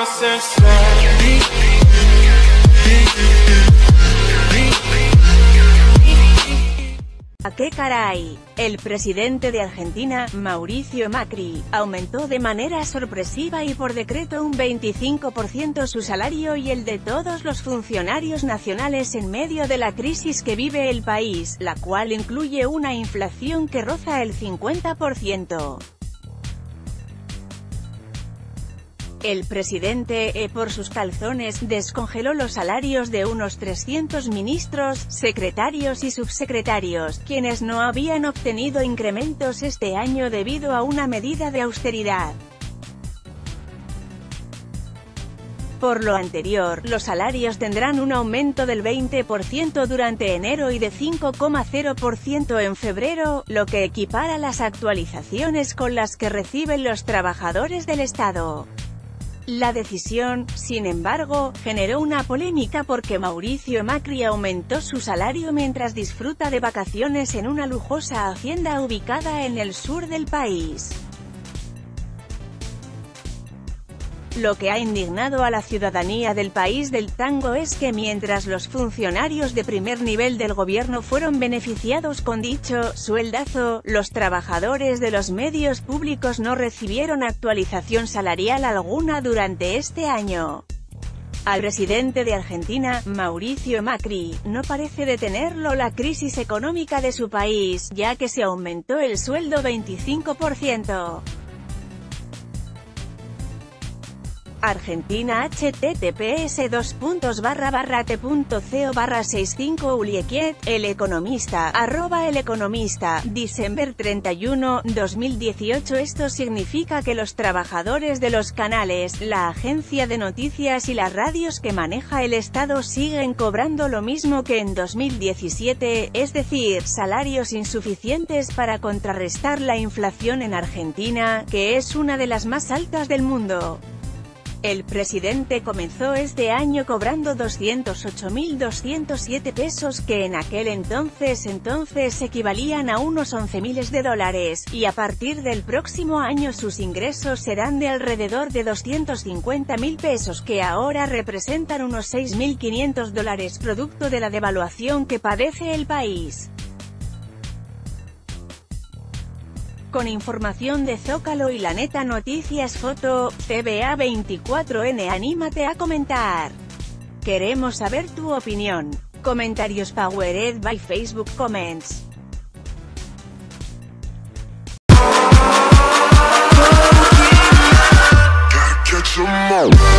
¿A qué caray? El presidente de Argentina, Mauricio Macri, aumentó de manera sorpresiva y por decreto un 25% su salario y el de todos los funcionarios nacionales en medio de la crisis que vive el país, la cual incluye una inflación que roza el 50%. El presidente, por sus calzones, descongeló los salarios de unos 300 ministros, secretarios y subsecretarios, quienes no habían obtenido incrementos este año debido a una medida de austeridad. Por lo anterior, los salarios tendrán un aumento del 20% durante enero y de 5,0% en febrero, lo que equipara las actualizaciones con las que reciben los trabajadores del Estado. La decisión, sin embargo, generó una polémica porque Mauricio Macri aumentó su salario mientras disfruta de vacaciones en una lujosa hacienda ubicada en el sur del país. Lo que ha indignado a la ciudadanía del país del tango es que mientras los funcionarios de primer nivel del gobierno fueron beneficiados con dicho sueldazo, los trabajadores de los medios públicos no recibieron actualización salarial alguna durante este año. Al presidente de Argentina, Mauricio Macri, no parece detenerlo la crisis económica de su país, ya que se aumentó el sueldo 25%. Argentina https://t.co/65 Uliequiet, El Economista, @El Economista, Diciembre 31, 2018. Esto significa que los trabajadores de los canales, la agencia de noticias y las radios que maneja el Estado siguen cobrando lo mismo que en 2017, es decir, salarios insuficientes para contrarrestar la inflación en Argentina, que es una de las más altas del mundo. El presidente comenzó este año cobrando 208.207 pesos, que en aquel entonces equivalían a unos 11 miles de dólares, y a partir del próximo año sus ingresos serán de alrededor de 250.000 pesos, que ahora representan unos 6.500 dólares producto de la devaluación que padece el país. Con información de Zócalo y La Neta Noticias. Foto, CBA24N. Anímate a comentar. Queremos saber tu opinión. Comentarios powered by Facebook Comments. Gotta catch 'em all.